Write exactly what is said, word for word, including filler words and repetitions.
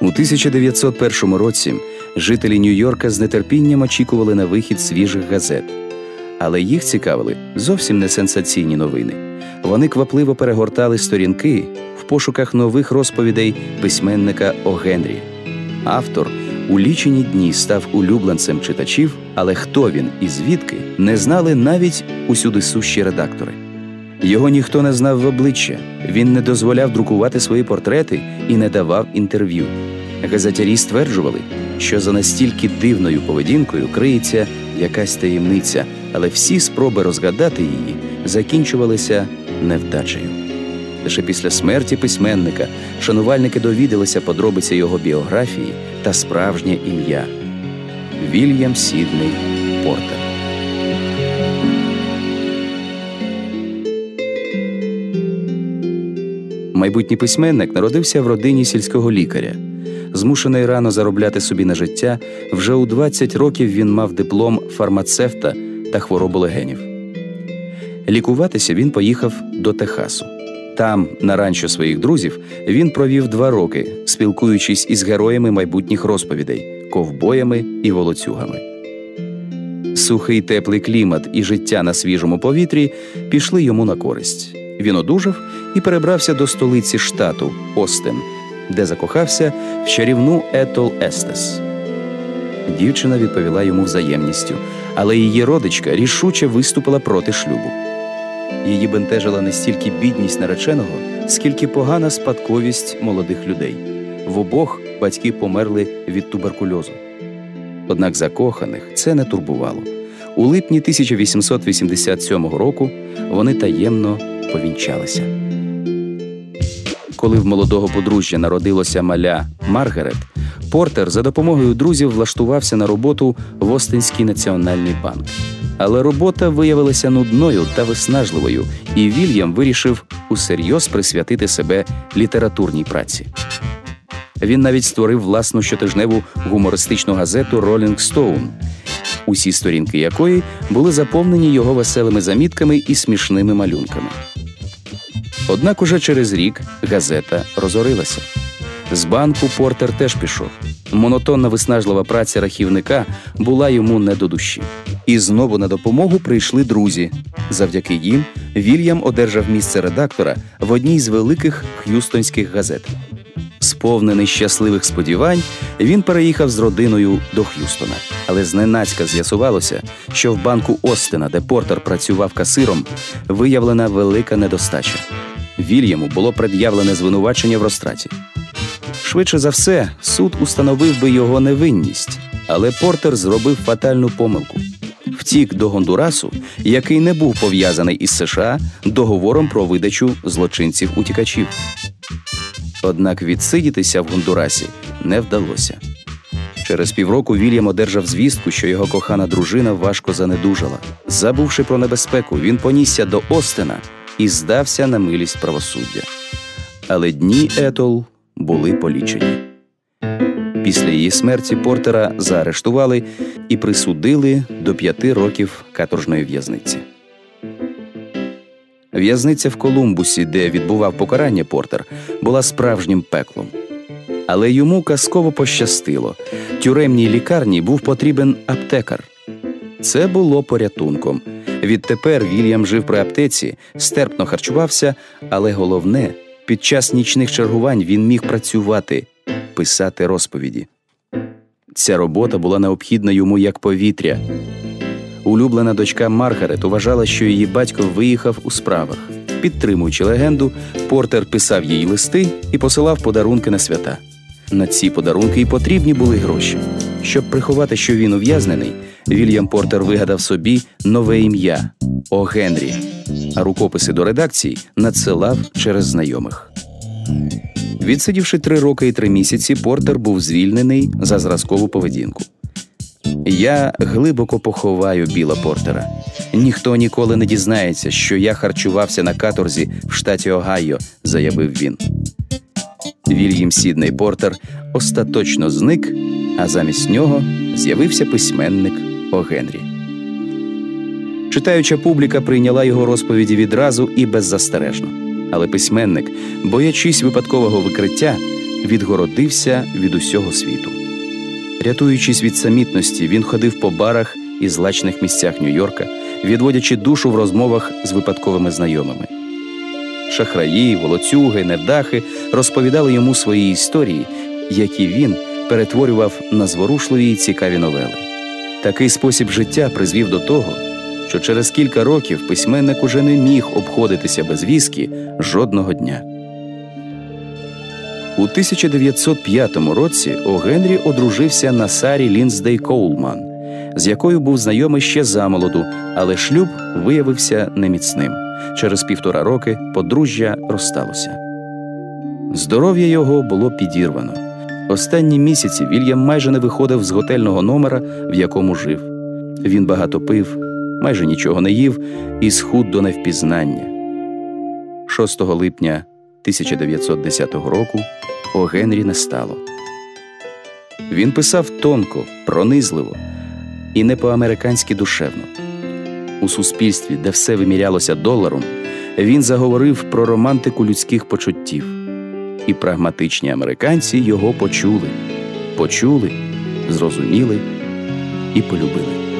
У тисяча дев'ятсот першому році жителі Нью-Йорка з нетерпінням очікували на вихід свіжих газет. Але їх цікавили зовсім не сенсаційні новини. Вони квапливо перегортали сторінки в пошуках нових розповідей письменника О. Генрі. Автор у лічені дні став улюбленцем читачів, але хто він і звідки, не знали навіть усюди сущі редактори. Його ніхто не знав в обличчя, він не дозволяв друкувати свої портрети і не давав інтерв'ю. Газетярі стверджували, що за настільки дивною поведінкою криється якась таємниця, але всі спроби розгадати її закінчувалися невдачею. Лише після смерті письменника шанувальники довідалися подробиці його біографії та справжнє ім'я – Вільям Сідней Портер. Майбутній письменник народився в родині сільського лікаря. Змушений рано заробляти собі на життя, вже у двадцять років він мав диплом фармацевта та хворобу легенів. Лікуватися він поїхав до Техасу. Там, на ранчо своїх друзів, він провів два роки, спілкуючись із героями майбутніх розповідей – ковбоями і волоцюгами. Сухий теплий клімат і життя на свіжому повітрі пішли йому на користь. Він одужав і перебрався до столиці штату – Остин, де закохався в чарівну Етол Естес. Дівчина відповіла йому взаємністю, але її родичка рішуче виступила проти шлюбу. Її бентежила не стільки бідність нареченого, скільки погана спадковість молодих людей. В обох батьки померли від туберкульозу. Однак закоханих це не турбувало. У липні тисяча вісімсот вісімдесят сьомого року вони таємно повінчалися. Коли в молодого подружжя народилося маля Маргарет, Портер за допомогою друзів влаштувався на роботу в Остинський національний банк. Але робота виявилася нудною та виснажливою, і Вільям вирішив усерйоз присвятити себе літературній праці. Він навіть створив власну щотижневу гумористичну газету «Ролінг Стоун», усі сторінки якої були заповнені його веселими замітками і смішними малюнками. Однак уже через рік газета розорилася. З банку Портер теж пішов. Монотонна виснажлива праця рахівника була йому не до душі. І знову на допомогу прийшли друзі. Завдяки їм Вільям одержав місце редактора в одній з великих х'юстонських газет. Сповнений щасливих сподівань, він переїхав з родиною до Х'юстона. Але зненацька з'ясувалося, що в банку Остина, де Портер працював касиром, виявлена велика недостача. Вільяму було пред'явлене звинувачення в розтраті. Швидше за все, суд установив би його невинність, але Портер зробив фатальну помилку. Втік до Гондурасу, який не був пов'язаний із США договором про видачу злочинців-утікачів. Однак відсидітися в Гондурасі не вдалося. Через півроку Вільям одержав звістку, що його кохана дружина важко занедужала. Забувши про небезпеку, він понісся до Остина і здався на милість правосуддя. Але дні Етол були полічені. Після її смерті Портера заарештували і присудили до п'яти років каторжної в'язниці. В'язниця в Колумбусі, де відбував покарання Портер, була справжнім пеклом. Але йому казково пощастило. Тюремній лікарні був потрібен аптекар. Це було порятунком. Відтепер Вільям жив при аптеці, стерпно харчувався, але головне – під час нічних чергувань він міг працювати, писати розповіді. Ця робота була необхідна йому як повітря. Улюблена дочка Маргарет вважала, що її батько виїхав у справах. Підтримуючи легенду, Портер писав їй листи і посилав подарунки на свята. На ці подарунки і потрібні були гроші. Щоб приховати, що він ув'язнений, Вільям Портер вигадав собі нове ім'я – О. Генрі, а рукописи до редакції надсилав через знайомих. Відсидівши три роки і три місяці, Портер був звільнений за зразкову поведінку. «Я глибоко поховаю Біла Портера. Ніхто ніколи не дізнається, що я харчувався на каторзі в штаті Огайо», – заявив він. Вільям Сідней Портер остаточно зник, а замість нього з'явився письменник О. Генрі. Читаюча публіка прийняла його розповіді відразу і беззастережно. Але письменник, боячись випадкового викриття, відгородився від усього світу. Рятуючись від самітності, він ходив по барах і злачних місцях Нью-Йорка, відводячи душу в розмовах з випадковими знайомими. Шахраї, волоцюги, невдахи розповідали йому свої історії, які він перетворював на зворушливі й цікаві новели. Такий спосіб життя призвів до того, що через кілька років письменник уже не міг обходитися без віскі жодного дня. У тисяча дев'ятсот п'ятому році О. Генрі одружився на Сарі Лінсдей Коулман, з якою був знайомий ще замолоду, але шлюб виявився неміцним. Через півтора роки подружжя розсталося. Здоров'я його було підірвано. Останні місяці Вільям майже не виходив з готельного номера, в якому жив. Він багато пив, майже нічого не їв і схуд до невпізнання. шостого липня тисяча дев'ятсот десятого року О. Генрі не стало. Він писав тонко, пронизливо і не по-американськи душевно. У суспільстві, де все вимірялося доларом, він заговорив про романтику людських почуттів. І прагматичні американці його почули. Почули, зрозуміли і полюбили.